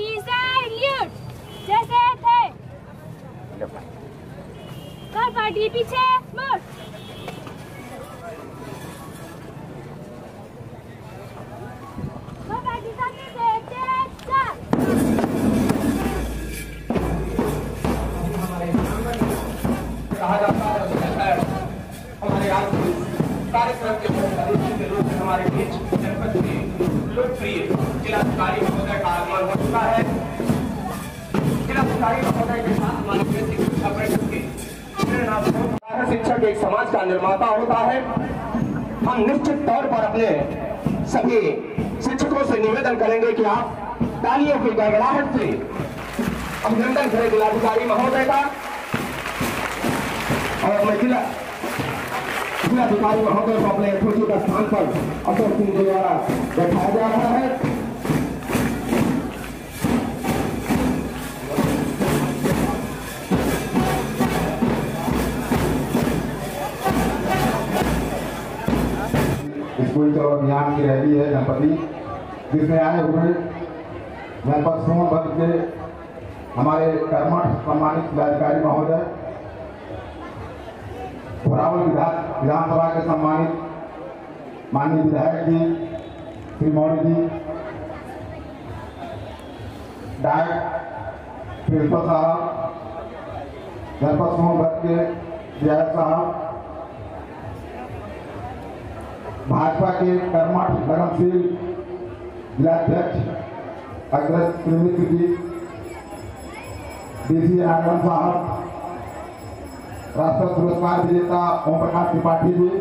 Party salute जैसे थे कर पार्टी पीछे मुड़ कर पार्टी सामने से चल कहा जाता है हमारे आज कार्यक्रम के रूप में हमारे बीच जनपद के लोकप्रिय जिलाधिकारी महोदय का आगमन हो चुका है। जिलाधिकारी महोदय के साथ हमारे बेसिक शिक्षा परिषद के शिक्षक एक समाज का निर्माता होता है। हम निश्चित तौर पर अपने सभी शिक्षकों से निवेदन करेंगे कि आप तालियों की गड़गड़ाहट से अभिनंदन करें जिलाधिकारी महोदय का। और मैं जिलाधिकारी महोदय को अपने यथोचित स्थान पर अशोक सिंह जी द्वारा बैठाया जा रहा है। स्कूल चलो अभियान की रैली है जनपदी, जिसमें आए हुए जनपद सोनभद्र के हमारे कर्मठ सम्मानित जिलाधिकारी महोदय, घोरावल विधानसभा के सम्मानित माननीय विधायक जी श्री मौर्य जी, डायरेक्टर प्रिंसिपल साहब, जनपद सोनभद्र के विधायक साहब, भाजपा के कर्मठ लगनशील जिलाध्यक्ष अग्रज श्री मिश्र जी, डीसी आगमन साहब, राष्ट्रपति पुरस्कार विजेता ओम प्रकाश त्रिपाठी जी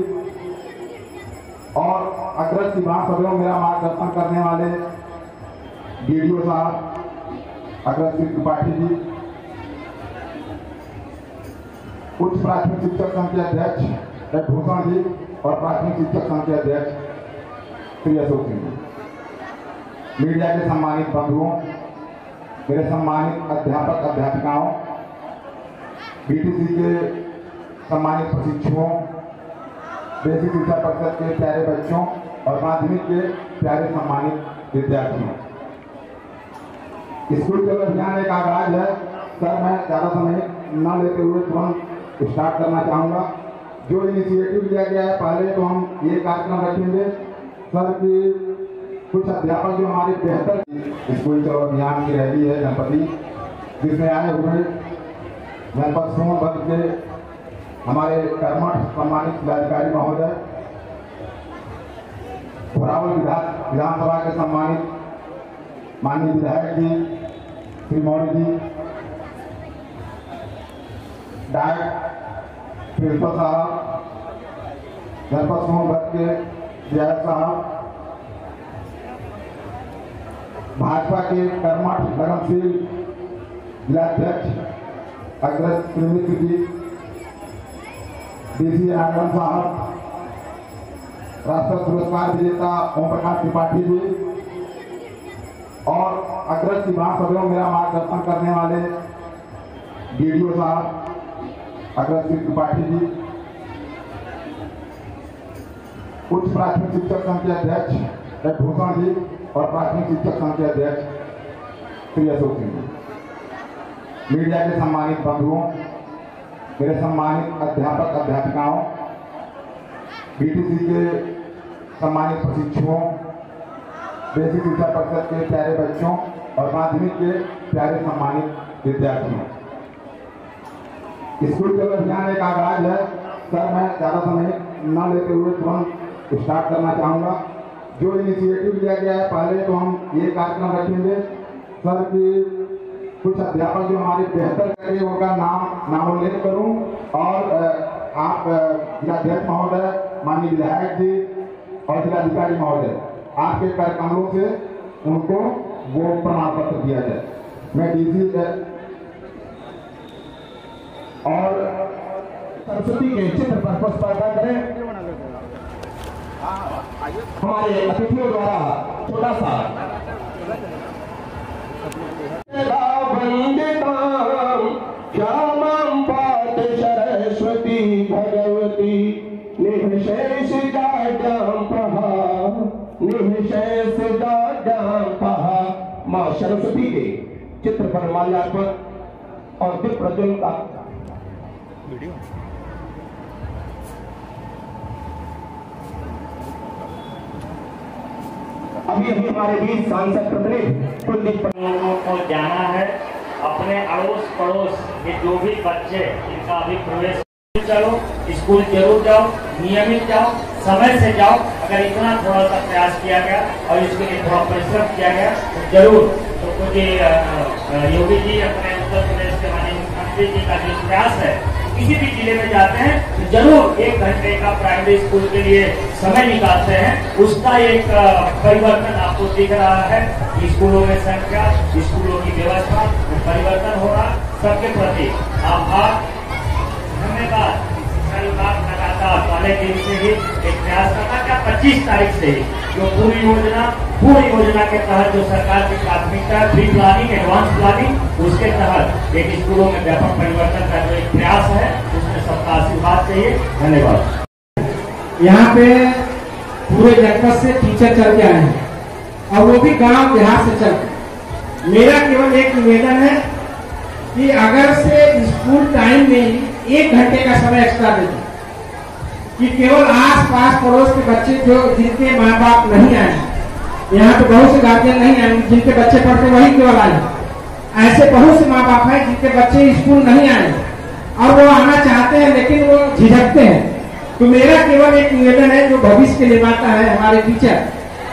और अग्रज की महासभा में मेरा मार्गदर्शन करने वाले डीडीओ साहब अग्रज श्री त्रिपाठी जी, उच्च प्राथमिक शिक्षक संघ के अध्यक्ष भूषण जी और प्राथमिक शिक्षक संघ के अध्यक्ष श्री अशोक सिंह जी, मीडिया के सम्मानित बंधुओं, मेरे सम्मानित अध्यापक अध्यापिकाओं, बीटीसी के सम्मानित प्रशिक्षुओं, बेसिक शिक्षा परिषद के प्यारे बच्चों और माध्यमिक के प्यारे सम्मानित विद्यार्थियों। स्कूल चलो अभियान एक आगाज है। सर, मैं ज़्यादा समय न लेते हुए तुरंत स्टार्ट करना चाहूँगा। जो इनिशिएटिव लिया गया है, पहले तो हम ये कार्यक्रम रखेंगे सर कि कुछ अध्यापक जो हमारे बेहतर स्कूल चलो अभियान की रैली है जनपदी, जिसमें आए हुए जनपद सोनभद्र के हमारे कर्मठ सम्मानित जिलाधिकारी महोदय, घोरावल विधानसभा के सम्मानित माननीय विधायक जी श्री मौर्य जी, डायरेक्टर प्रिंसिपल साहब, जनपद सोनभद्र के विधायक साहब, भाजपा के कर्मठ लगनशील जिलाध्यक्ष अग्रज श्री मिश्र जी, डीसी आगमन साहब, राष्ट्रपति पुरस्कार विजेता ओम प्रकाश त्रिपाठी जी और अग्रज की महासभा में मेरा मार्गदर्शन करने वाले डीडीओ साहब अग्रज श्री त्रिपाठी जी, उच्च प्राथमिक शिक्षक संघ के अध्यक्ष भूषण जी और प्राथमिक शिक्षक संघ के अध्यक्ष श्री अशोक सिंह जी, मीडिया के सम्मानित बंधुओं, मेरे सम्मानित अध्यापक अध्यापिकाओं, बीटीसी के सम्मानित प्रशिक्षुओं, बेसिक शिक्षा परिषद के प्यारे बच्चों और माध्यमिक के प्यारे सम्मानित विद्यार्थियों। स्कूल चलो अभियान एक आगाज है। सर, मैं ज़्यादा समय न लेते हुए तुरंत स्टार्ट करना चाहूँगा। जो इनिशिएटिव लिया गया है, पहले तो हम ये कार्यक्रम रखेंगे सर कि कुछ अध्यापक जो हमारे बेहतर करेंगे उनका नामोल्लेख करूं और आप जिलाध्यक्ष महोदय, माननीय विधायक जी और जिलाधिकारी महोदय, आपके कर कमलों से उनको वो प्रमाण पत्र दिया जाए। मैं डीसी और सरस्वती के चित्र पर पुष्पार्पण करें। हमारे अतिथियों द्वारा छोटा सा श्यामं पात सरस्वती भगवती निःशेष जाड्यां पहा निःशेष जाड्यां पहा। माँ सरस्वती के चित्र पर माल्यार्पण और दीप प्रज्वलन का अभी हमारे बीच सांसद प्रतिनिधि कुलदीप लोगों को जाना है। अपने अड़ोस पड़ोस के जो भी बच्चे इनका अभी प्रवेश, चलो स्कूल जरूर जाओ, नियमित जाओ, समय से जाओ। अगर इतना थोड़ा सा प्रयास किया गया और इसके लिए थोड़ा परिश्रम किया गया तो जरूर। तो कुछ योगी जी अपने उत्तर प्रदेश के माननीय मुख्यमंत्री जी का जो प्रयास है, किसी भी जिले में जाते हैं तो जरूर 1 घंटे का प्राइमरी स्कूल के लिए समय निकालते हैं। उसका एक परिवर्तन आपको दिख रहा है। स्कूलों में संख्या, स्कूलों की व्यवस्था में परिवर्तन हो रहा, सबके प्रति आभार, धन्यवाद। शिक्षा विभाग लगातार पहले दिन से ही एक प्रयास करता क्या 25 तारीख से ही जो पूरी योजना के तहत जो सरकार की प्राथमिकता है, प्री प्लानिंग, एडवांस प्लानिंग, उसके तहत एक स्कूलों में व्यापक परिवर्तन का जो एक प्रयास है, उसमें सबका आशीर्वाद चाहिए। धन्यवाद। यहाँ पे पूरे जनपद से टीचर चल के आए हैं और वो भी गांव देहात से चल। मेरा केवल एक निवेदन है कि अगर से स्कूल टाइम में 1 घंटे का समय एक्स्ट्रा दे दें, कि केवल आस पास पड़ोस के बच्चे जो जिनके माँ बाप नहीं आए, यहाँ पे बहुत से गार्जियन नहीं आए, जिनके बच्चे पढ़ते वही केवल आए। ऐसे बहुत से माँ बाप हैं जिनके बच्चे स्कूल नहीं आए और वो आना चाहते हैं लेकिन वो झिझकते हैं। तो मेरा केवल एक निवेदन है, जो भविष्य के निर्माता है हमारे टीचर,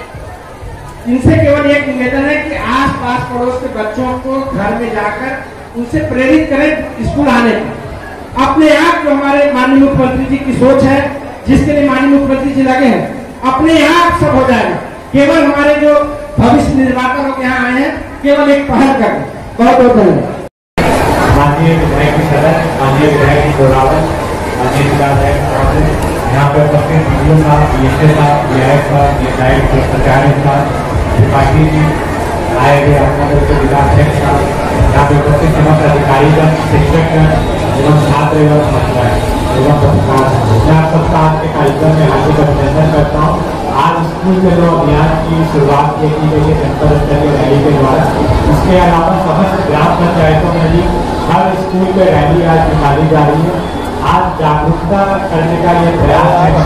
इनसे केवल एक निवेदन है कि आस पास पड़ोस के बच्चों को घर में जाकर उनसे प्रेरित करें स्कूल आने का। अपने आप जो हमारे माननीय मुख्यमंत्री जी की सोच है, जिसके लिए माननीय मुख्यमंत्री जी लगे हैं, अपने आप सब हो जाएगा। केवल हमारे जो भविष्य निर्माता लोग यहाँ आए हैं, केवल एक पहल करें। बहुत बहुत धन्यवाद। माननीय विधायक की सदन, माननीय विधायक की गोरावत, माननीय विधायक यहाँ पर उपस्थित वीडियो साहब, बीएसए साहब, विधायक साहब, विधायक प्राचार्य साहब, त्रिपाठी जी आए हुए, अपना के जिलाध्यक्ष साहब, यहाँ पे उपस्थित समस्त अधिकारीगण, शिक्षकगण एवं छात्र एवं छात्राएं एवं पत्रकार, मैं आप सबका आज के कार्यक्रम में हार्दिक अभिनंदन करता हूँ। आज स्कूल के जो अभियान की शुरुआत की गई है जनपद स्तरीय रैली के द्वारा, इसके अलावा समस्त ग्राम पंचायतों में भी हर स्कूल पे रैली आज निकाली जा रही है। आज जागरूकता करने का ये प्रयास है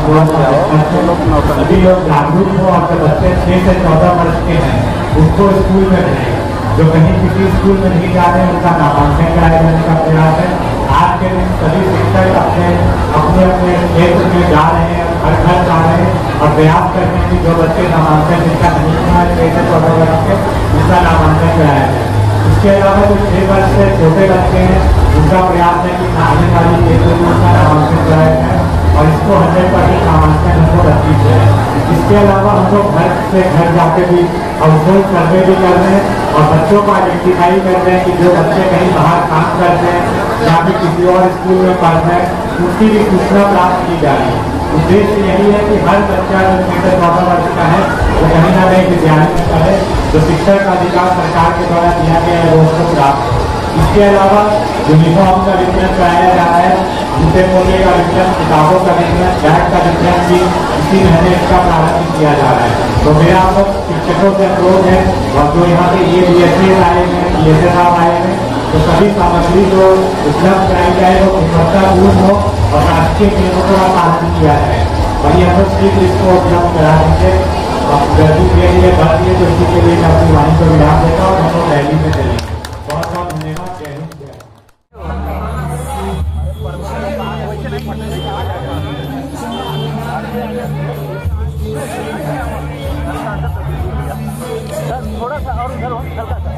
सभी लोग जागरूक हो और जो बच्चे 6 से 14 वर्ष के हैं उसको स्कूल में भेजें। जो कहीं किसी स्कूल में नहीं जा रहे उनका नामांकन कराए जाने का प्रयास है। आज के दिन सभी शिक्षक अपने क्षेत्र में जा रहे हैं, हर घर जा रहे हैं और प्रयास करते हैं कि जो बच्चे नामांकन जिनका नहीं हुआ है 6 से 14 वर्ष के, उनका नामांकन कराया जाए। इसके अलावा जो 6 वर्ष से छोटे बच्चे हैं उनका प्रयास है कि आने वाली केंद्र में उनका नामांकन कराया जाए और इसको 100% नामांकन हमको रखी जाए। इसके अलावा हम लोग घर से घर जाके भी हाउसहोल्ड सर्वे भी कर रहे हैं और बच्चों को आइडेंटिफाई कर रहे हैं कि जो बच्चे कहीं बाहर काम करते हैं या फिर किसी और स्कूल में पढ़ रहे हैं उसकी भी सूचना प्राप्त की जा रही है। उद्देश्य यही है कि हर बच्चा जो 6 से 14 वर्ष का है वो कहीं ना कहीं विद्यालय में पढ़े, जो शिक्षा का अधिकार सरकार के द्वारा दिया गया है वो उसको प्राप्त हो। इसके अलावा यूनिफॉर्म का वितरण कराया जा रहा है, जूते मोजे का वितरण, किताबों का वितरण, बैग का वितरण भी इसी महीने इसका प्रारंभ किया जा रहा है। तो मेरा आप लोग शिक्षकों से अनुरोध है और जो यहाँ पे ये बीएसए आए हैं, बीएसए साहब आए हैं, तो सभी सामग्री जो उपलब्ध कराई जाए वो गुणवत्तापूर्ण हो और राष्ट्रीय नियमों का पालन किया जाए। वही हम लोग शीघ्र इसको उपलब्ध करा देंगे। अब गर्मी के लिए बढ़ रही है तो इसी के लिए मैं अपनी वाणी को विराम देता हूँ। हम लोग रैली में चलेंगे। बहुत बहुत धन्यवाद। जय हिंद, जय थोड़ा सा और उधर हल्का सा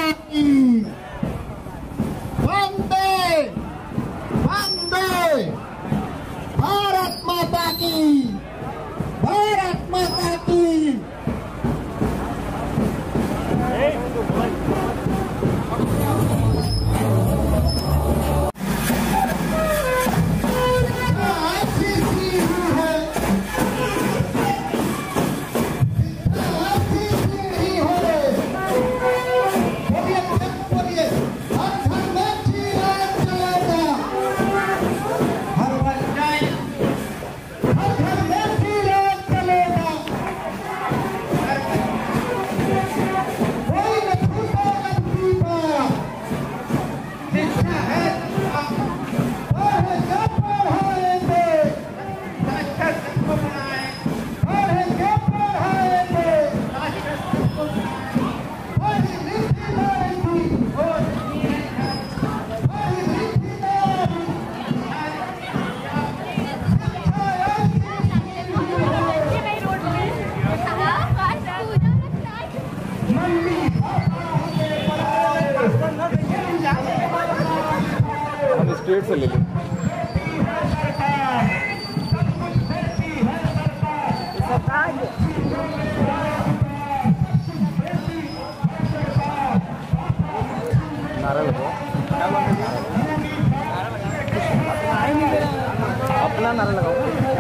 की वंदे वंदे भारत माता की भारत माता की। स्ट्रेट से ले लें। नारा लगाओ, अपना नारा लगाओ।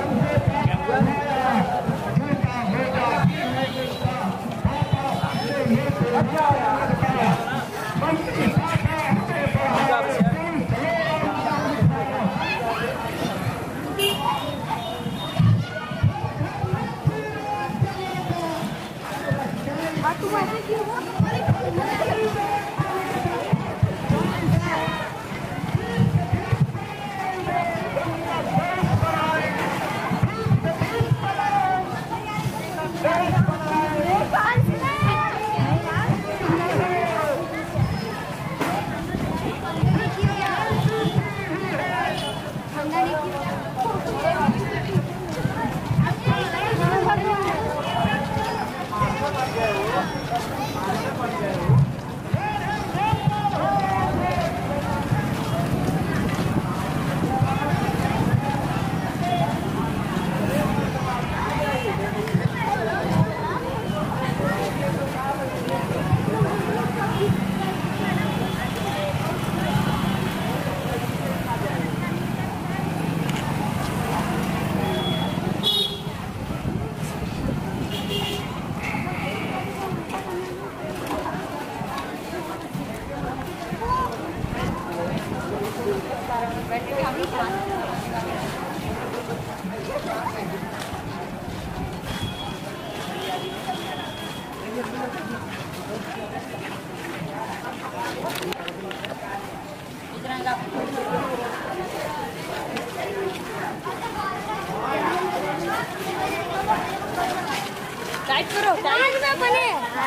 टाइट करो, टाइट में बने।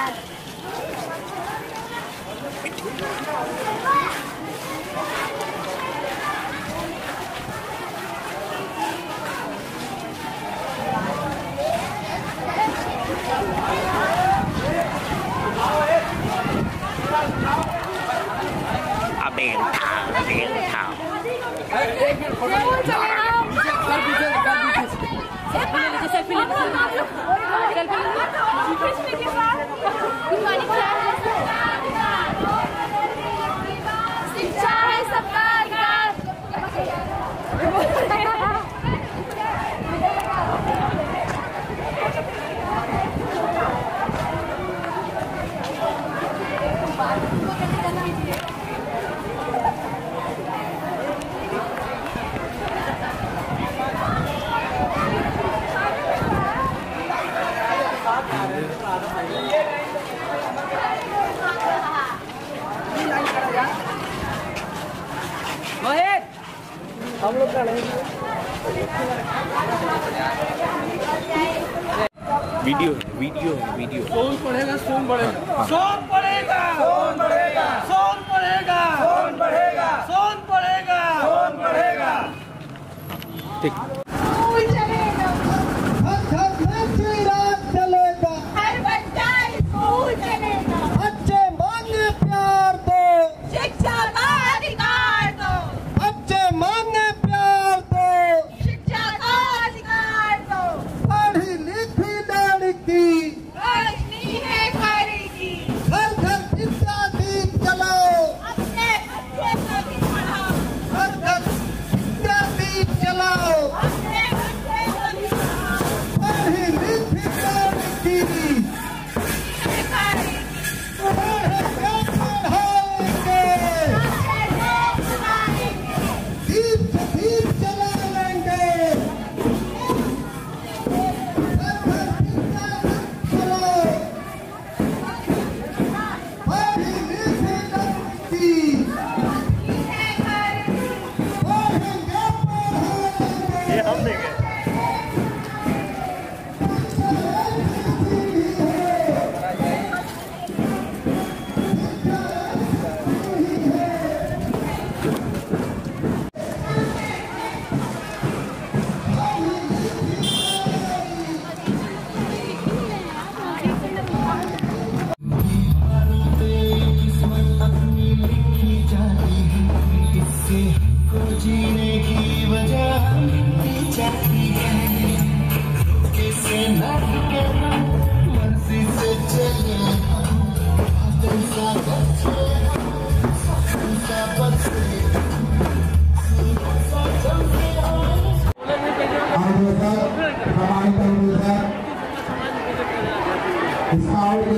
शिक्षा है सबका अधिकार। हम लोग का नहीं वीडियो वीडियो वीडियो सोन पड़ेगा, सोन बढ़ेगा, सोन पड़ेगा, सोन बढ़ेगा, सोन पड़ेगा, सोन बढ़ेगा, सोन पड़ेगा, सोन बढ़ेगा। ठीक। स्कूल चलेगा, हर बच्चा स्कूल चलेगा, बच्चे मांगे प्यार।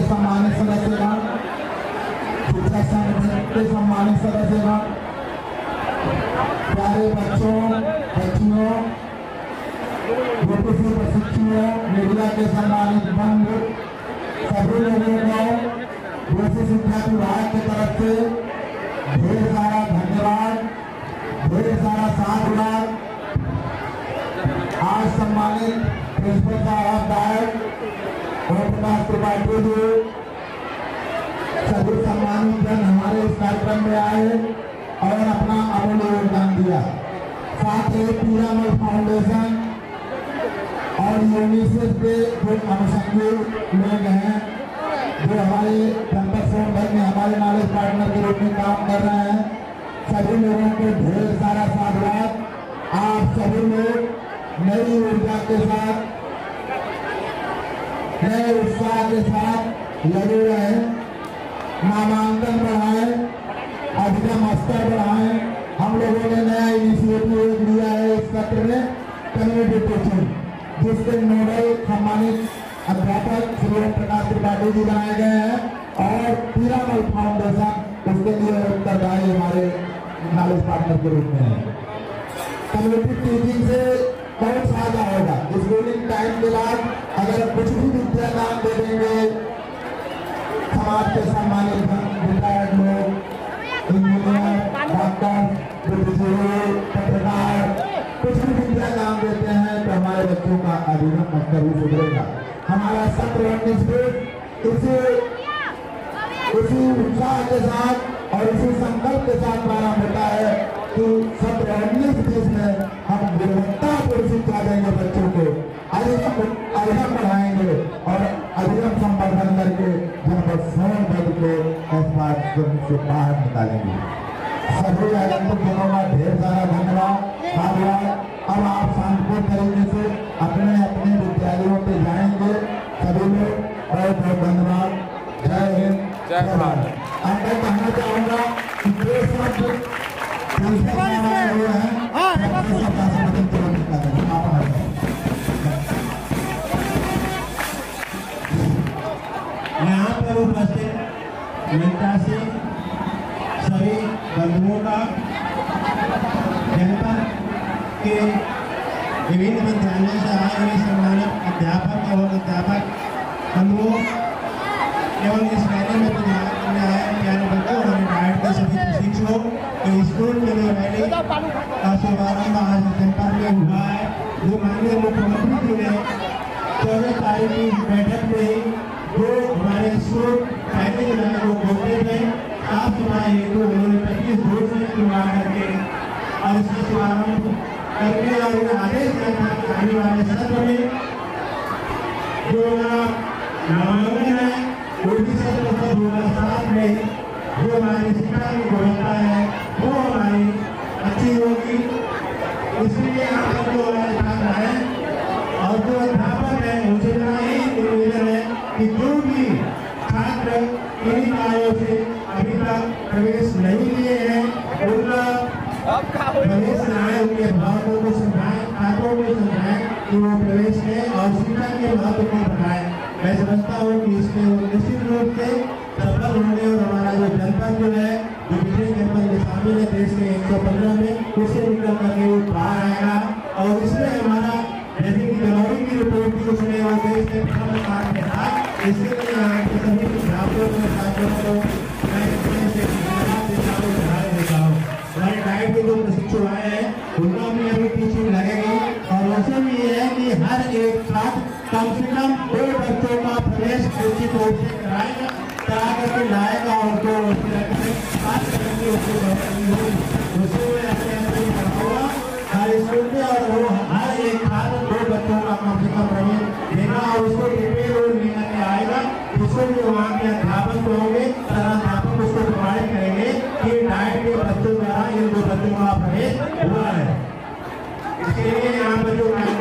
के सम्मानित सदस्यगण, शिक्षा संघ के सम्मानित सदस्यगण, प्यारे बच्चों, बच्चियों, प्रशिक्षुओं, मीडिया के सम्मानित बंधु, सभी लोगों को देशी शिक्षा विभाग की तरफ से ढेर सारा धन्यवाद, ढेर सारा साधुवाद। आज सम्मानित प्रिंसिपल साहब डायट और प्रकाश त्रिपाठी जी, सभी सम्मानित जन हमारे इस कार्यक्रम में आए और अपना अमूल्य योगदान दिया। साथ ही पीरामल फाउंडेशन और यूनिसेफ के जो अनुषंगी लोग हैं, जो हमारे जनपद सोनभद्र में हमारे नॉलेज पार्टनर के रूप में काम कर रहे हैं, सभी लोगों को ढेर सारा साधुवाद। आप सभी लोग नई ऊर्जा के साथ, नए उत्साह के साथ लगे रहे, नामांकन बढ़ाएं, अधिगम स्तर बढ़ाएं। हम लोगों ने नया इनिशिएटिव लिया है इस सत्र में, कम्युनिटी टीचिंग, जिसके नोडल सम्मानित अध्यापक श्री प्रकाश त्रिपाठी जी बनाए गए हैं और पीरामल फाउंडेशन उसके लिए उत्तरदायी हमारे नॉलेज पार्टनर के रूप में है। कम्युनिटी टीचिंग से बहुत फायदा होगा। स्कूलिंग टाइम के बाद अगर कुछ भी विद्यादान दे देंगे, समाज के सम्मानित रिटायर्ड लोग, इंजीनियर, डॉक्टर, बुद्धिजीवी, पत्रकार, कुछ भी विद्यादान देते हैं तो हमारे बच्चों का अधिगम स्तर भी सुधरेगा। हमारा सत्र 19 इसी उत्साह के साथ और इसी संकल्प के साथ प्रारंभ होता है कि सत्र 19-20 में हम गुणवत्तापूर्ण शिक्षा देंगे बच्चों को, अधिगम बढ़ाएंगे और अधिगम संवर्धन करके जनपद सोनभद्र को से बाहर निकालेंगे। सभी आगंतुक जनों का ढेर सारा धन्यवाद। अब आप शांतिपूर्ण तरीके से अपने अपने विद्यालयों पे जाएंगे। सभी लोग बहुत बहुत धन्यवाद। जय हिंद, जय भारत। अब मैं कहना चाहूँगा कि देश में यहाँ पर उपस्थित जनता से सभी बंधुओं का, जनपद के विभिन्न विद्यालयों से आए हुए सम्मानित अध्यापक एवं अध्यापक बंधुओं एवं इस रैली में प्रदान करने आए प्यारे बच्चों और डाइट के सभी प्रशिक्षुओं के स्कूल के लिए रैली का शुभारंभ आज जनपद में हुआ है। जो माननीय मुख्यमंत्री जी ने 14 तारीख की बैठक में जो हमारे स्कूल पहले जुलाई को खोलते थे, साफ सफाई हेतु उन्होंने 25 रोज से शुरुआत करके और इसका शुभारंभ करके और आदेश दिया था कि आने वाले सत्र में जो नामांकन है उनकी सत्र 2007 में जो हमारी शिक्षा की गुणवत्ता है वो हमारी अच्छी होगी। इसलिए आप जो हमारे छात्र हैं और जो अध्यापक है उनसे निवेदन है कि जो भी छात्र इन कार्यों से अभी तक प्रवेश नहीं लिए हैं उनका प्रवेश कराएं, उनके भावों को समझाएं, छात्रों को समझाएं कि वो प्रवेश लें और शिक्षा के महत्व को बताएं। मैं समझता हूँ कि इसमें वो निश्चित रूप से सफल होंगे और हमारा जो जनपद जो है जो पिछले जनपद में शामिल है देश के 115 में उससे निकल करके वो बाहर आएगा और इसमें हमारा जैसे कि गलौरी की रिपोर्ट थी उसमें वो देश के प्रथम स्थान पे था। इसके लिए यहाँ के सभी छात्रों को छात्रों को मैं बधाई देता हूँ। हमारे डाइट के जो प्रशिक्षु आए हैं उनका भी अभी टीचिंग लगेगी और वैसे भी ये है कि हर एक छात्र कम से कम 2 बच्चों का प्रवेश निश्चित रूप से कराएगा, करा करके लाएगा और जो हर स्कूल में और वो हर एक छात्र 2 बच्चों का कम से कम प्रवेश देगा और उसको रिपेयर रोल लेकर के आएगा। जिसको भी वहाँ के अध्यापक होंगे अध्यापक उसको प्रोवाइड करेंगे कि डाइट के बच्चों द्वारा इन 2 बच्चों का प्रवेश हुआ है। इसके लिए यहाँ पर जो